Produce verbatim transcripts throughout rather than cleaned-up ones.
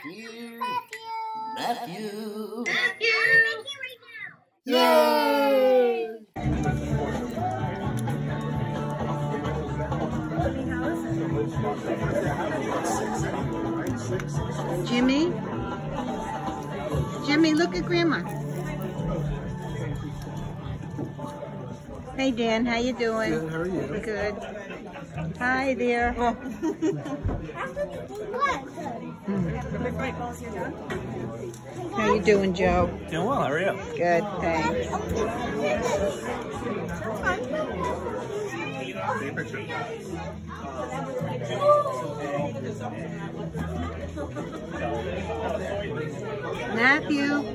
Matthew. Matthew. Matthew. Yay! Jimmy? Jimmy, look at Grandma. Hey, Dan, how you doing? Good, how are you? Good. Hi there. Oh. How you doing, Joe? Doing well, how are you? Good, thanks. Matthew.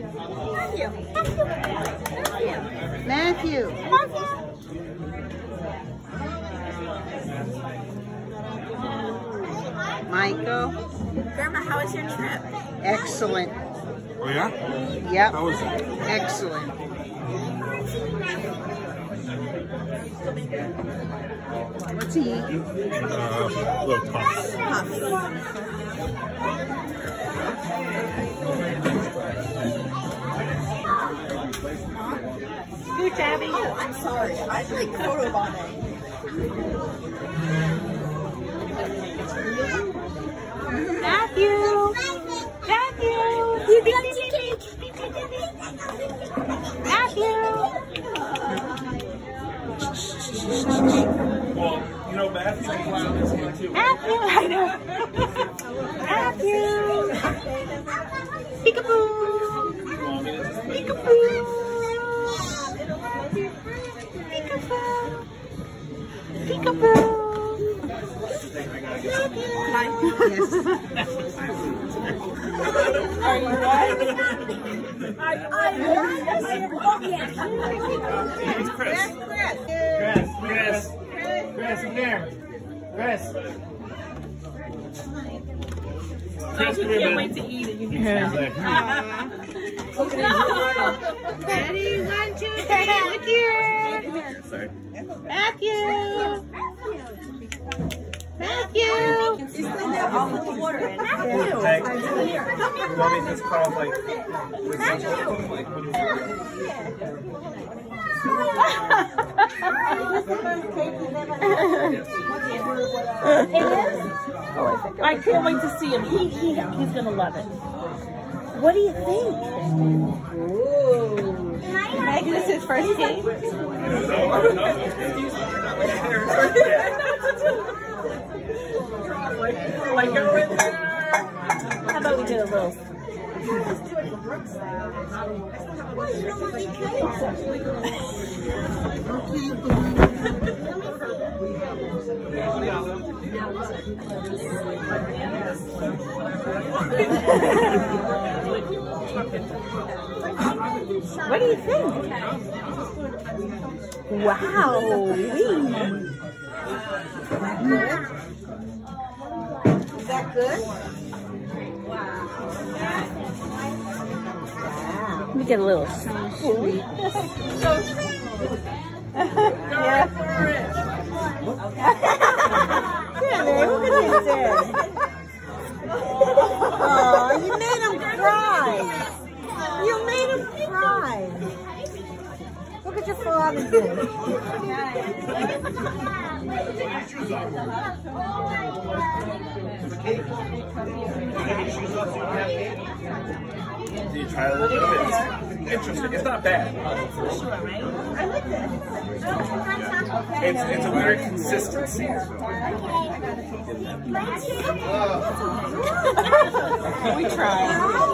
Matthew. Michael. Grandma, how was your trip? Excellent. Oh yeah? Yep. How was it? Excellent. What's he eating? Uh, little puffs. Here, Tabby. Oh, I'm sorry. I'm like photobombing. Matthew! Matthew! You got to cake! Matthew! Well, you know, Matt's like clown is here too. Matthew! I know! Matthew! Peekaboo! Peekaboo! Peekaboo! Peekaboo! Yes. Are you right? I, I oh, yes. It's Chris. Chris. Chris, Chris. Chris, come here. Chris. Chris, come here, man. to eat it. You can Ready? One, two, three. Look here. Sorry. Matthew. Matthew. She's putting that all with the water in. Matthew. Hey, you want me to just call like... I can't wait to see him. He, he, he's gonna love it. What do you think? Ooh. Meg, this is his first game? Like, go in there. How about we do a little? What do you think? Wow. Is that good? Let me get a little sweet. Yeah. Yeah, man, look at this there. Oh, you made him cry. You made him cry. Look at your father doing. Do you try a little bit of it? It's interesting. It's not bad. I like this. It's, it's a weird consistency. We tried.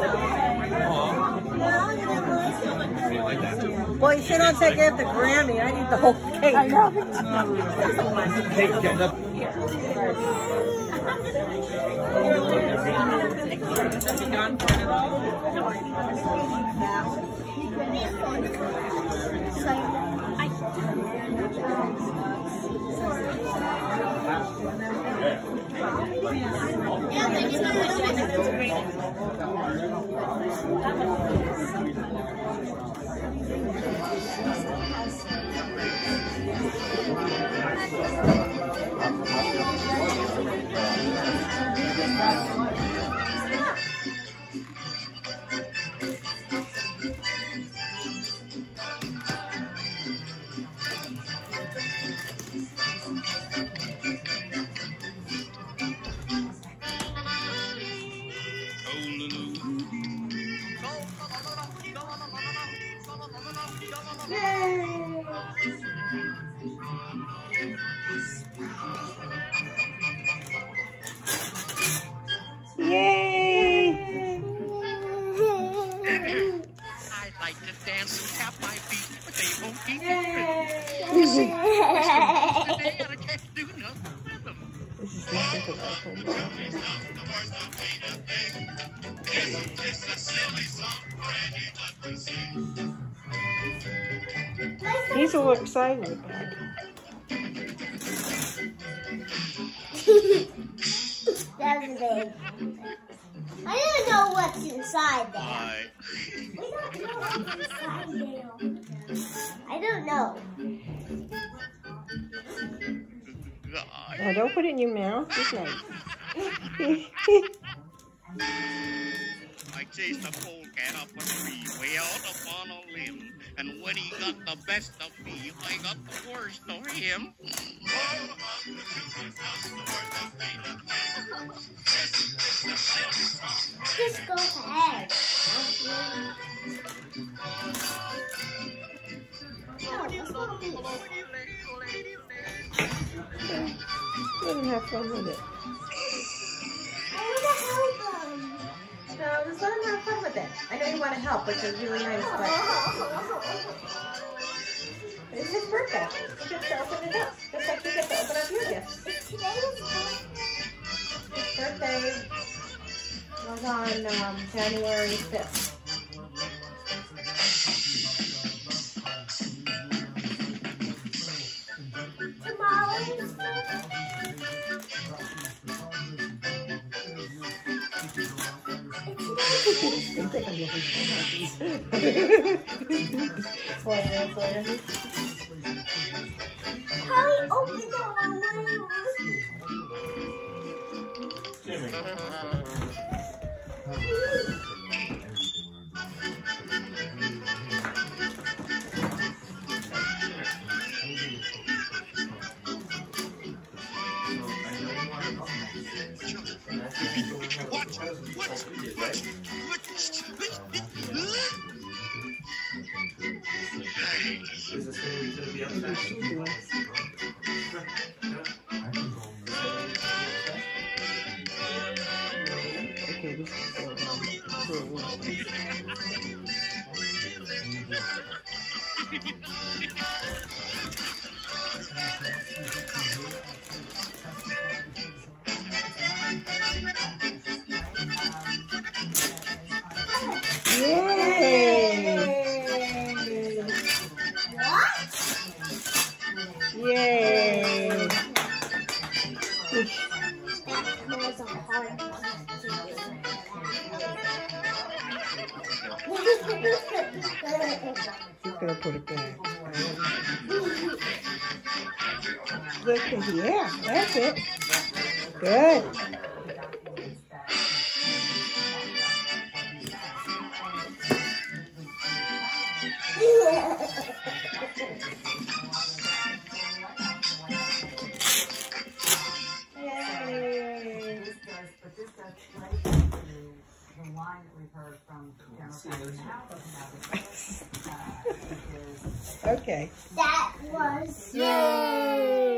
Well, you should not take it the Grammy. I need the whole cake. I know. Cake getting up. Yay! I'd like to dance and tap my feet, but they won't keep me today, and I can't do nothing with them. This is difficult. He's all excited about it. That's big. I don't know what's inside there. I... We don't know what's inside there. I don't know. Now don't put it in your mouth. It's nice. I chased a polecat up a tree, way out upon a limb, and when he got the best of me, I got the worst of him. Just go ahead. Let him have fun with it. I want to help him. No, just let him have fun with it. I know you want to help, which is really nice, but it's his birthday. You get to open it up, just like you get to open up your gifts. Today is His birthday was on um, January fifth. tomorrow's Spoiler, spoiler. Holly, open the one. Jimmy. Is this going to be upset? Okay, this is for, um, for a while. Yay! What? Yay! That was a hard one. She's gonna put it back. Look at yeah, that's it. Good. Okay. That was Yay!